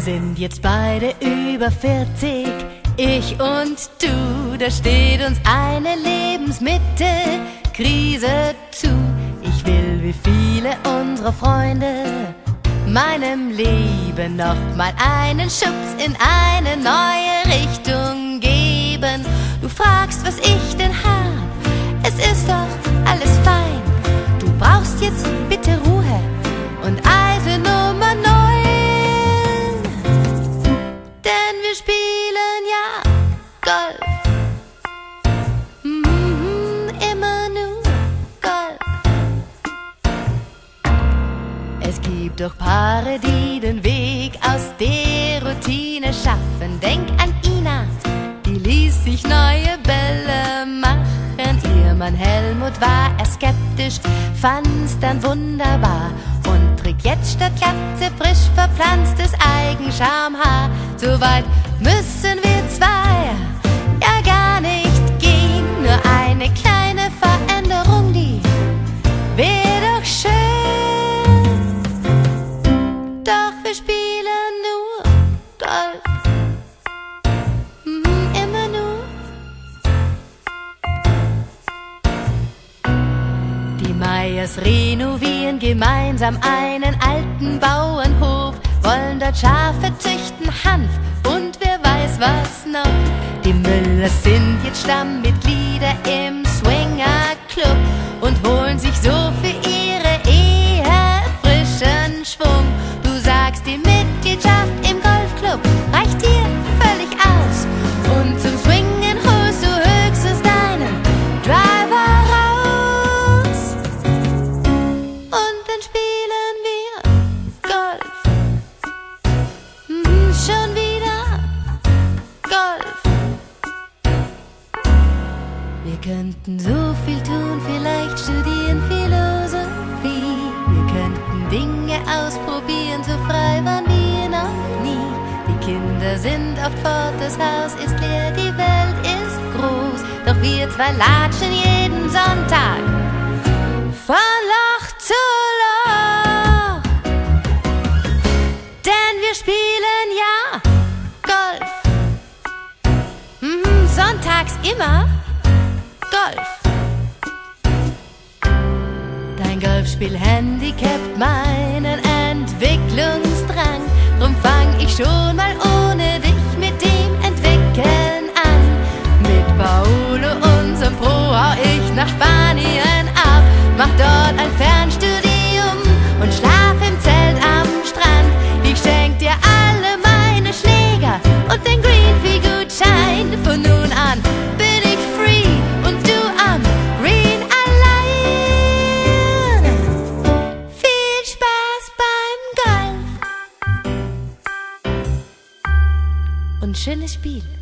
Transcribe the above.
sind jetzt beide über 40, ich und du. Da steht uns eine Lebensmittelkrise zu. Ich will wie viele unserer Freunde meinem Leben noch mal einen Schubs in eine neue Richtung geben. Du fragst, was ich denn hab, es ist doch alles fein. Du brauchst jetzt bitte Ruhe und Eise Nummer 9. Denn wir spielen ja Golf. Immer nur Golf. Es gibt doch Paare, die den Weg aus der Routine schaffen. Denk an Ina, die ließ sich neue Bälle machen. Ihr Mann Helmut war erst skeptisch, fand's dann wunderbar und trägt jetzt statt Katze frisch verpflanztes Eigenschamhaar. So weit müssen wir zwei ja gar nicht gehen, nur eine kleine Veränderung, die wäre doch schön. Doch wir spielen nur Golf. Immer nur. Die Meyers renovieren gemeinsam einen alten Bauernhof, wollen dort Schafe züchten, Hanf und wer weiß was noch. Die Müllers sind jetzt Stammmitglieder im Swinger-Club und holen sich so für ihre Ehe frischen Schwung. Du sagst, die Mitgliedschaft im Golfclub reicht dir völlig aus und zum Swingen holst du höchstens deinen Driver raus. Und dann spielen wir Golf. Schon wieder Golf. Wir könnten so viel tun, vielleicht studieren Philosophie. Wir könnten Dinge ausprobieren, so frei waren wir noch nie. Die Kinder sind oft fort, das Haus ist leer, die Welt ist groß. Doch wir zwei latschen jeden Sonntag von Loch zu Loch. Denn wir spielen ja Golf. Sonntags immer Golf. Dein Golfspiel handicapt meinen Entwicklungsdrang. Drum fang ich schon mal ohne dich mit dem Entwickeln an. Mit Paolo, unserem Pro, hau ich nach Spanien ab. Mach dort ein Fernstudium und schlaf im Zelt am Strand. Ich schenk dir alle meine Schläger und den Greenfee-Gutschein. Von nun an bin ich free und du am Green allein. Viel Spaß beim Golf und schönes Spiel.